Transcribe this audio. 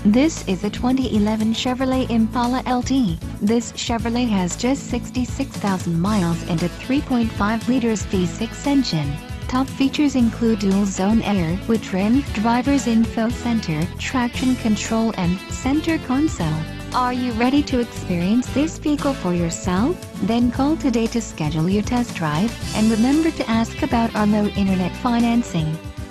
This is a 2011 Chevrolet Impala LT. This Chevrolet has just 66,000 miles and a 3.5 liters V6 engine. Top features include dual-zone air with trim, driver's info center, traction control and center console. Are you ready to experience this vehicle for yourself? Then call today to schedule your test drive, and remember to ask about our low internet financing.